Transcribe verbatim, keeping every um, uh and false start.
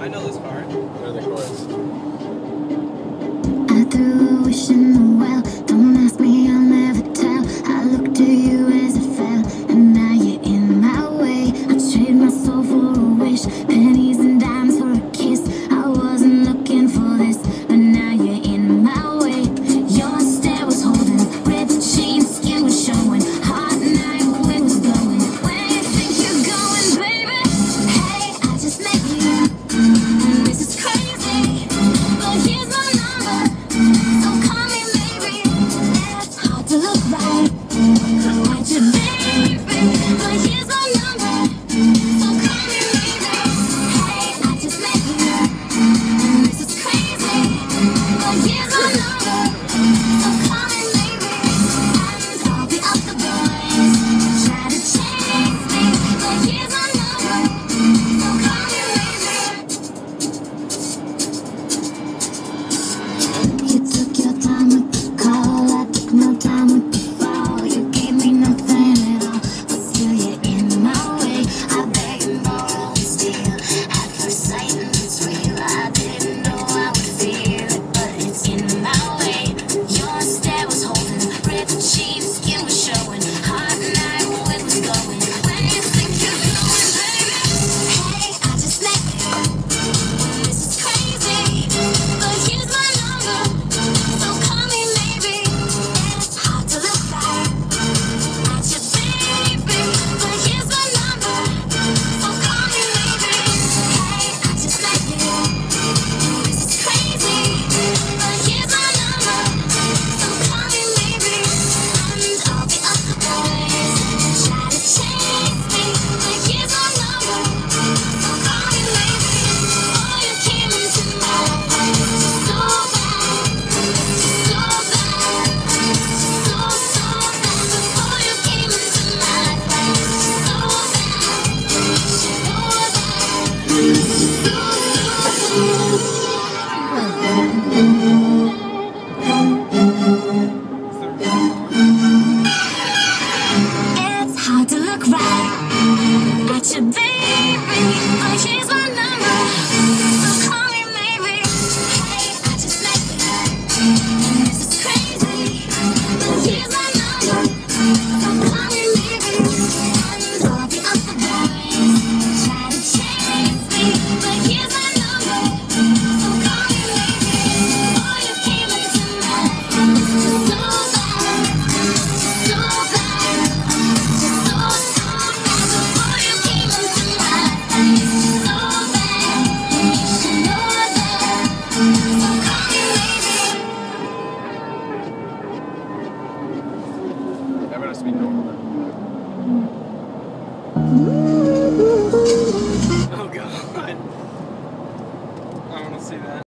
I know this part. Or the chorus. I threw a wish in the well. Don't ask me, I'll never tell. I looked to you as it fell, and now you're in my way. I trade my soul for a wish, pennies and dimes for a kiss. I wasn't looking for this, but now you're in my way. Your stare was holding, ripped jeans, skin was showing. Hot night, wind was blowing. Where you think you're going, baby? Hey, I just met you, and this is crazy, but here's my number. Don't call me maybe. It's hard to look right at your baby, but here's my number. Don't call me maybe. Hey, I just met you, and this is crazy, but here's my number. Don't call me maybe. And all the other boys try to chase me, but here's my number. Don't call me maybe. You took your time with the call, I took no time with the fall. You gave me nothing at all, but still you're in my way. I beg and borrow and steal, at first sight and it's real. I didn't know I would feel it, but it's in my way. Your stare was holding, ripped jeans, skin was showing. Hot night, wind was blowing. Where you think you're going, baby? Hey, I just met you, this is crazy, but here's my number. Don't call me maybe. It's hard to look right at your baby, but here's my number. Don't call me maybe. Hey, I just met you, this is crazy, but here's my number. Don't call me maybe. And all the other boys try to chase me, but here's my number. Don't call me maybe. Oh, you came into my life so bad, so bad, so, so bad. Before you came into my life so bad, you know it's hard to look right at your baby, but here's my number. Don't call me maybe. Hey, I just met you, and this is crazy, but here's my number. Don't call me maybe. And all the other boys try to chase me, but here's my number. Don't call me maybe. Oh, you came into my life so bad, so bad, just so, so bad. Before you came into my life so bad, you should know that. Don't call me maybe. That has to be normal. Oh god. I want to see that.